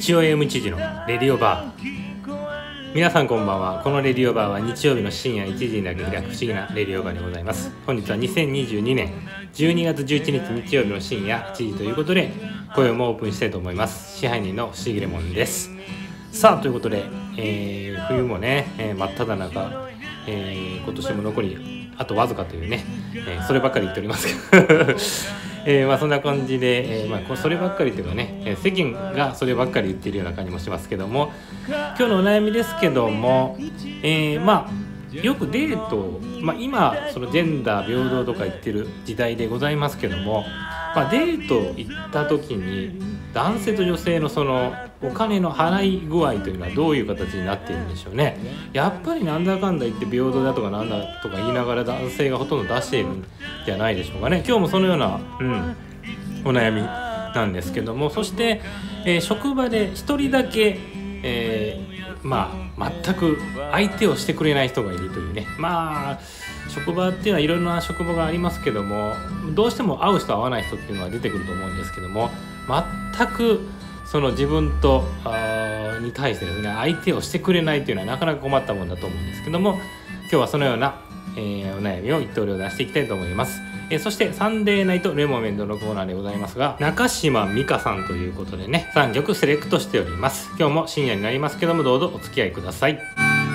日曜 AM 知事のレディオバー。皆さんこんばんは。このレディオバーは日曜日の深夜1時にだけ開く不思議なレディオバーでございます。本日は2022年12月11日日曜日の深夜1時ということで、今夜もオープンしたいと思います。支配人の不思議レモンです。さあということで、冬もね、真っ只中、今年も残りあとわずかというね、そればっかり言っておりますけどそんな感じで、そればっかりというかね、世間がそればっかり言っているような感じもしますけども、今日のお悩みですけども、よくデートを、今そのジェンダー平等とか言ってる時代でございますけども、デート行った時に男性と女性のそのお金の払い具合というのはどういう形になっているんでしょうね。やっぱりなんだかんだ言って平等だとかなんだとか言いながら男性がほとんど出しているんじゃないでしょうかね。今日もそのような、お悩みなんですけども、そして、職場で一人だけ、全く相手をしてくれない人がいるというね。職場っていうのはいろいろな職場がありますけども、どうしても会う人会わない人っていうのは出てくると思うんですけども、全くその自分とに対してですね、相手をしてくれないというのはなかなか困ったもんだと思うんですけども、今日はそのような、お悩みを一刀両断していきたいと思います。そしてサンデーナイトレモメンドのコーナーでございますが、中島美香さんということでね、3曲セレクトしております。今日も深夜になりますけども、どうぞお付き合いください。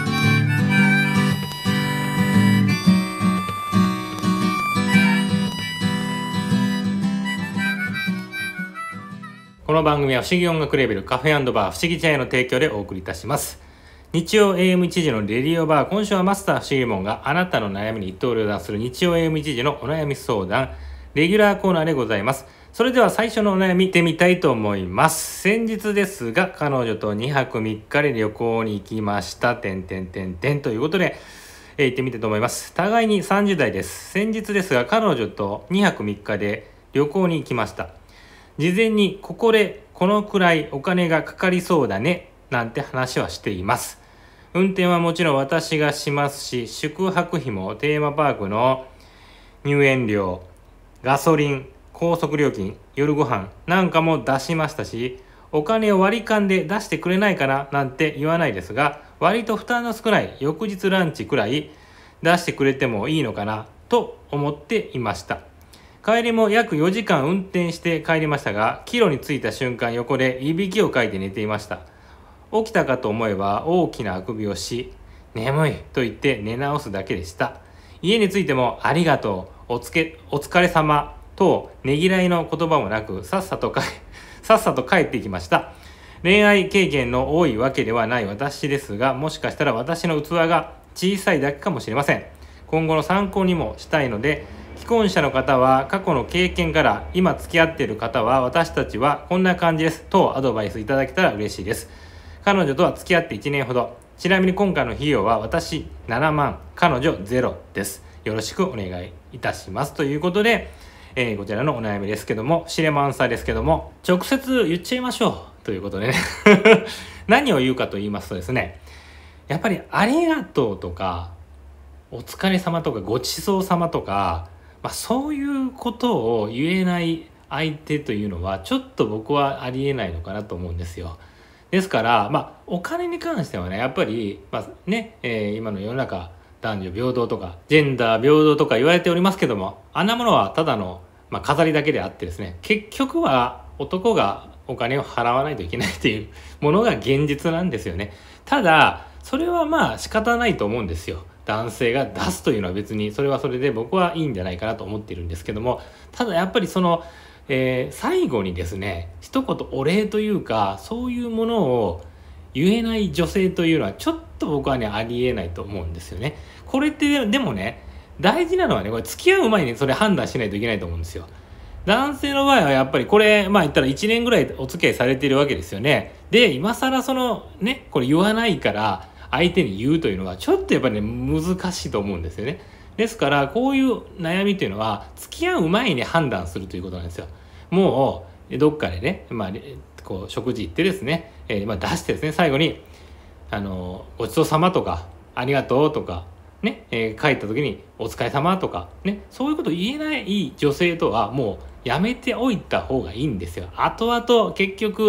この番組は不思議音楽レベルカフェ&バー不思議茶屋の提供でお送りいたします。日曜 AM1 時のレディオバー、今週はマスター不思議レモンがあなたの悩みに一刀両断する日曜 AM1 時のお悩み相談レギュラーコーナーでございます。それでは最初のお悩み行ってみたいと思います。先日ですが彼女と2泊3日で旅行に行きましたということで、行ってみたいと思います。互いに30代です。先日ですが彼女と2泊3日で旅行に行きました。事前にこのくらいお金がかかりそうだねなんて話はしています。運転はもちろん私がしますし、宿泊費もテーマパークの入園料、ガソリン、高速料金、夜ご飯なんかも出しましたし、お金を割り勘で出してくれないかななんて言わないですが、割と負担の少ない翌日ランチくらい出してくれてもいいのかなと思っていました。帰りも約4時間運転して帰りましたが、帰路に着いた瞬間横でいびきをかいて寝ていました。起きたかと思えば大きなあくびをし、眠いと言って寝直すだけでした。家に着いてもありがとう、お疲れ様とねぎらいの言葉もなく、さっさと帰っていきました。恋愛経験の多いわけではない私ですが、もしかしたら私の器が小さいだけかもしれません。今後の参考にもしたいので、既婚者の方は過去の経験から今付き合っている方は私たちはこんな感じですとアドバイスいただけたら嬉しいです。彼女とは付き合って1年ほど。ちなみに今回の費用は私7万、彼女0です。よろしくお願いいたしますということで、こちらのお悩みですけども、シレマンサーですけども、直接言っちゃいましょうということでね何を言うかと言いますとですね、やっぱりありがとうとかお疲れ様とかごちそうさまとか、そういうことを言えない相手というのはちょっと僕はありえないのかなと思うんですよ。ですから、お金に関してはね、やっぱり、今の世の中男女平等とかジェンダー平等とか言われておりますけども、あんなものはただの、飾りだけであってですね、結局は男がお金を払わないといけないというものが現実なんですよね。ただそれは仕方ないと思うんですよ。男性が出すというのは別にそれはそれで僕はいいんじゃないかなと思っているんですけども、ただやっぱりその、最後にですね、一言お礼というかそういうものを言えない女性というのはちょっと僕はねありえないと思うんですよね。これってでもね、大事なのはね、これ付き合う前にそれ判断しないといけないと思うんですよ。男性の場合はやっぱりこれ言ったら1年ぐらいお付き合いされているわけですよね。で今更そのねこれ言わないから相手に言うというのはちょっとやっぱりね難しいと思うんですよね。ですからこういう悩みというのは付き合う前に判断するということなんですよ。もうどっかでね、こう食事行ってですね、出してですね、最後にごちそうさまとかありがとうとかね、帰った時にお疲れ様とかね、そういうこと言えない女性とはもうやめておいた方がいいんですよ。後々結局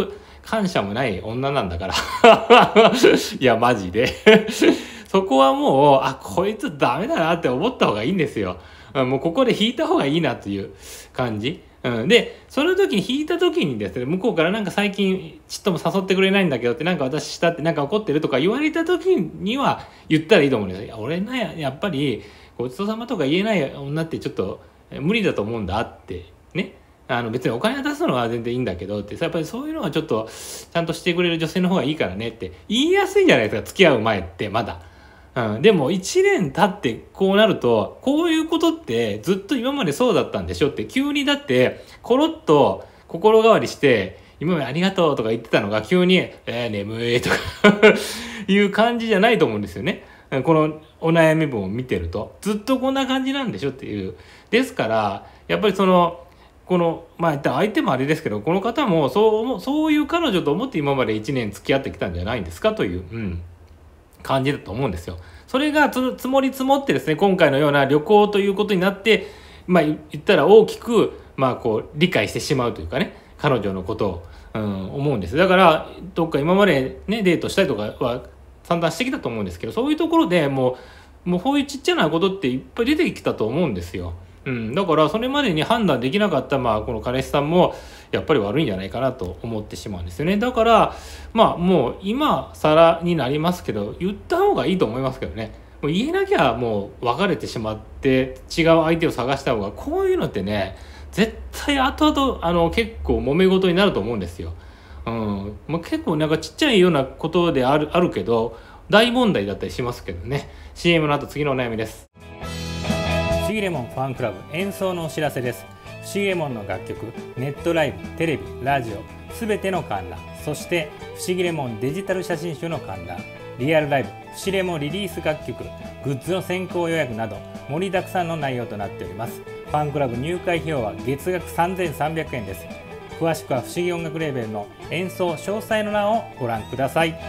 感謝もない女なんだからいやマジでそこはもうこいつダメだなって思った方がいいんですよ。もうここで引いた方がいいなという感じ。でその時に引いた時にですね、向こうからなんか最近ちっとも誘ってくれないんだけどって、なんか私したってなんか怒ってるとか言われた時には言ったらいいと思うんですよ。いや俺ねやっぱりごちそうさまとか言えない女ってちょっと無理だと思うんだってね。別にお金出すのは全然いいんだけどってやっぱりそういうのはちょっとちゃんとしてくれる女性の方がいいからねって言いやすいじゃないですか、付き合う前ってまだ。でも1年経ってこうなると、こういうことってずっと今までそうだったんでしょって、急にだってコロッと心変わりして今までありがとうとか言ってたのが急に眠いとかいう感じじゃないと思うんですよね。このお悩み文を見てるとずっとこんな感じなんでしょっていう。ですからやっぱりこの相手もあれですけど、この方もそういう彼女と思って今まで1年付き合ってきたんじゃないんですかという、感じだと思うんですよ。それが積もり積もってですね、今回のような旅行ということになって、言ったら大きく理解してしまうというかね、彼女のことを、思うんです。だからどっか今までねデートしたりとかは散々してきたと思うんですけど、そういうところでもうこういうちっちゃなことっていっぱい出てきたと思うんですよ。だからそれまでに判断できなかったこの彼氏さんもやっぱり悪いんじゃないかなと思ってしまうんですよね。だからもう今更になりますけど言った方がいいと思いますけどね。もう言えなきゃもう別れてしまって違う相手を探した方が、こういうのってね絶対後々結構揉め事になると思うんですよ。結構なんかちっちゃいようなことであるけど大問題だったりしますけどね。 CM の後次のお悩みです。不思議レモンファンクラブ演奏のお知らせです。不思議レモンの楽曲、ネットライブ、テレビ、ラジオすべての観覧、そして不思議レモンデジタル写真集の観覧、リアルライブ、不思議レモンリリース楽曲、グッズの先行予約など盛りだくさんの内容となっております。ファンクラブ入会費用は月額3300円です。詳しくは不思議音楽レーベルの演奏詳細の欄をご覧ください。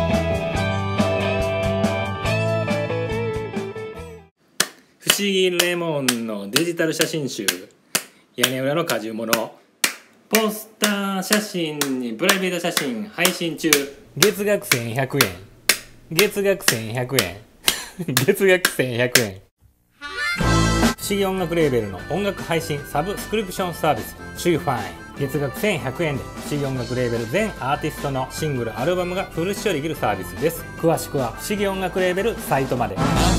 不思議レモンのデジタル写真集、屋根裏の果汁物、ポスター写真にプライベート写真配信中。月額1100円、月額1100円月額1100円。不思議音楽レーベルの音楽配信サブスクリプションサービスシューファイン、月額1100円で不思議音楽レーベル全アーティストのシングルアルバムがフル視聴できるサービスです。詳しくは不思議音楽レーベルサイトまで。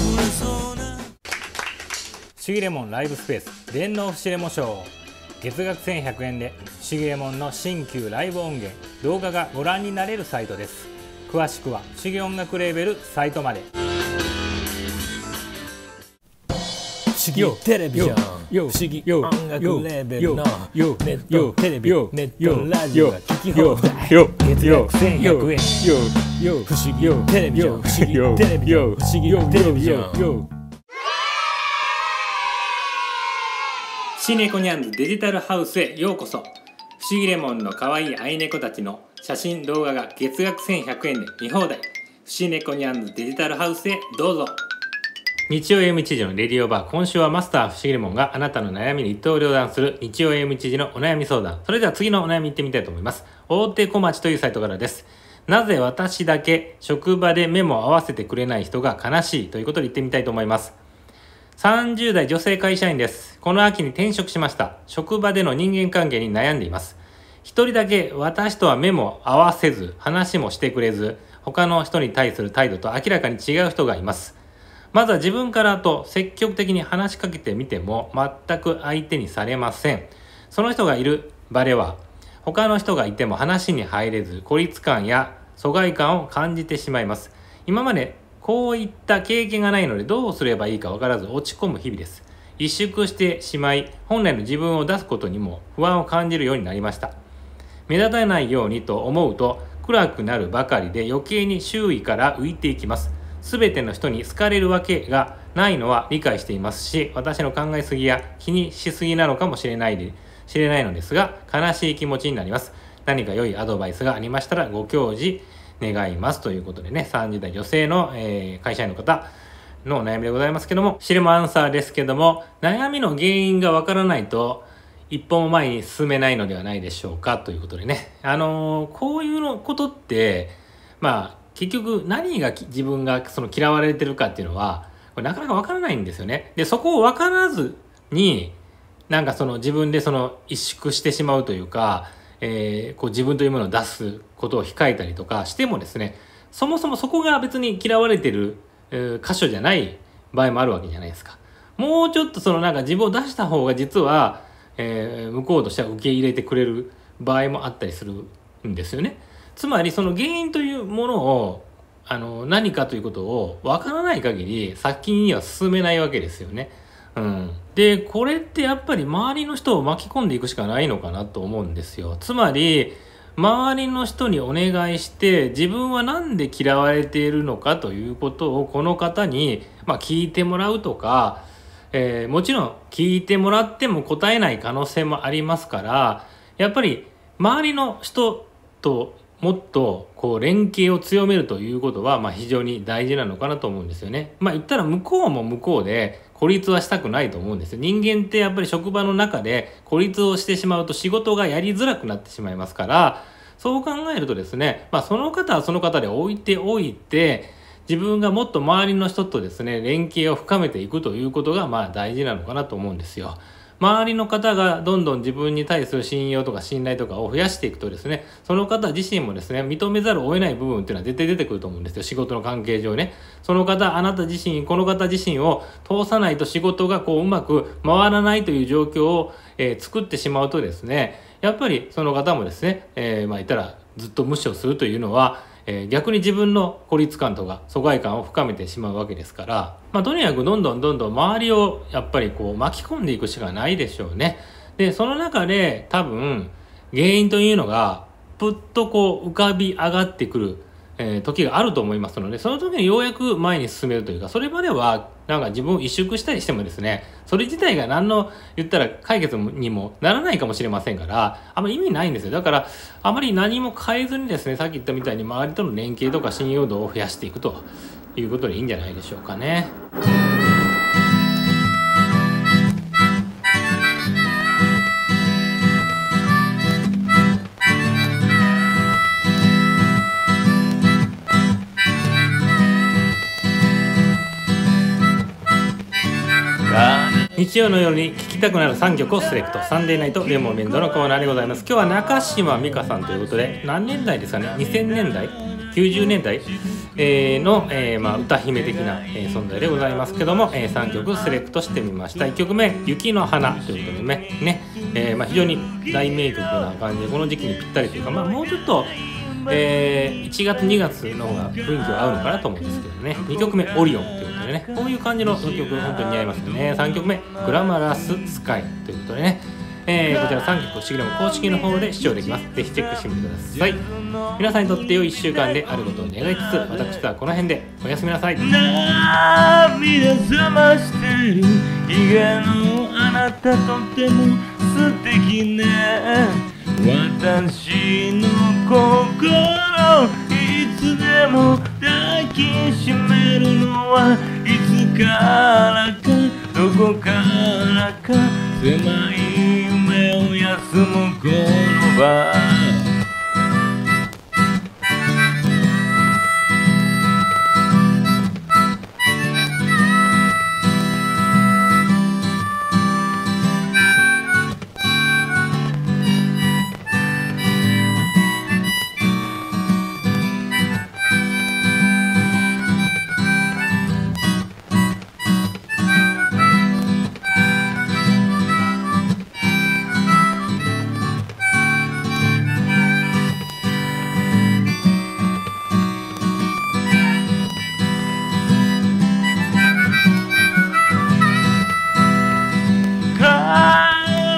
不思議レモンライブスペース電脳不思レモショー、月額1100円で不思議レモンの新旧ライブ音源動画がご覧になれるサイトです。詳しくは不思議音楽レーベルサイトまで。 不思議テレビジョン、不思議音楽レーベルのネットテレビ、ネットラジオが聞き放題、月額1100円。不思議テレビジョン、不思議テレビジョン、不思議テレビジョン。 シネコニャンズデジタルハウスへようこそ。不思議レモンの可愛い愛猫たちの写真動画が月額1100円で見放題。不思議猫ニャンズデジタルハウスへどうぞ。日曜 AM1 時のレディオバー、今週はマスター不思議レモンがあなたの悩みに一刀両断する日曜 AM1 時のお悩み相談。それでは次のお悩みいってみたいと思います。大手小町というサイトからです。なぜ私だけ職場で目も合わせてくれない人が悲しいということで言ってみたいと思います。30代女性会社員です。この秋に転職しました。職場での人間関係に悩んでいます。一人だけ私とは目も合わせず、話もしてくれず、他の人に対する態度と明らかに違う人がいます。まずは自分からと積極的に話しかけてみても全く相手にされません。その人がいる場では他の人がいても話に入れず、孤立感や疎外感を感じてしまいます。今までこういった経験がないのでどうすればいいか分からず落ち込む日々です。萎縮してしまい本来の自分を出すことにも不安を感じるようになりました。目立たないようにと思うと暗くなるばかりで余計に周囲から浮いていきます。すべての人に好かれるわけがないのは理解していますし、私の考えすぎや気にしすぎなのかもしれないのですが、悲しい気持ちになります。何か良いアドバイスがありましたらご教示願いますということでね、30代女性の、会社員の方のお悩みでございますけども、シレモアンサーですけども、悩みの原因がわからないと一歩も前に進めないのではないでしょうかということでね。こういうのことって、結局何が自分がその嫌われてるかっていうのは、これなかなかわからないんですよね。で、そこをわからずに、なんかその自分でその萎縮してしまうというか、こう自分というものを出すことを控えたりとかしてもですね、そもそもそこが別に嫌われてる、箇所じゃない場合もあるわけじゃないですか。もうちょっとそのなんか自分を出した方が実は、向こうとしては受け入れてくれる場合もあったりするんですよね。つまりその原因というものを何かということを分からない限り先には進めないわけですよね。で、これってやっぱり周りの人を巻き込んでいくしかないのかなと思うんですよ。つまり周りの人にお願いして自分は何で嫌われているのかということをこの方に、聞いてもらうとか、もちろん聞いてもらっても答えない可能性もありますから、やっぱり周りの人ともっとこう連携を強めるということは非常に大事なのかなと思うんですよね。言ったら向こうも向こうで孤立はしたくないと思うんですよ。人間ってやっぱり職場の中で孤立をしてしまうと仕事がやりづらくなってしまいますから、そう考えるとですね、その方はその方で置いておいて、自分がもっと周りの人とですね、連携を深めていくということが大事なのかなと思うんですよ。周りの方がどんどん自分に対する信用とか信頼とかを増やしていくとですね、その方自身もですね、認めざるを得ない部分っていうのは絶対出てくると思うんですよ。仕事の関係上ね。その方、あなた自身、この方自身を通さないと仕事がうまく回らないという状況を、作ってしまうとですね、やっぱりその方もですね、言ったらずっと無視をするというのは、逆に自分の孤立感とか疎外感を深めてしまうわけですから、とにかくどんどん周りをやっぱり巻き込んでいくしかないでしょうね。で、その中で多分原因というのがぷっと浮かび上がってくる、時があると思いますので、その時にようやく前に進めるというか、それまではなんか自分を萎縮したりしてもですね、それ自体が何の言ったら解決にもならないかもしれませんから、あんまり意味ないんですよ。だからあまり何も変えずにですね、さっき言ったみたいに周りとの連携とか信用度を増やしていくということでいいんじゃないでしょうかね。日曜の夜に聴きたくなる3曲をセレクト、サンデーナイトレモンメンドのコーナーでございます。今日は中島美嘉さんということで、何年代ですかね、2000年代90年代、の、歌姫的な、存在でございますけども、3曲セレクトしてみました。1曲目雪の花ということでね、非常に大名曲な感じでこの時期にぴったりというか、もうちょっと1月2月の方が雰囲気は合うのかなと思うんですけどね。2曲目オリオンということでね、こういう感じの曲本当に似合いますよね。3曲目グラマラススカイということでね、こちら3曲をしぎれも公式の方で視聴できます。ぜひチェックしてみてください。皆さんにとって良い1週間であることを願いつつ、私とはこの辺でおやすみなさい。 涙覚ましてる日がのあなたとても素敵ね。私の心いつでも抱きしめるのはいつからかどこからか狭い夢を休むこの場。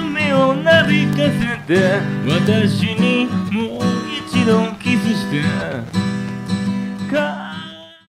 私にもう一度キスして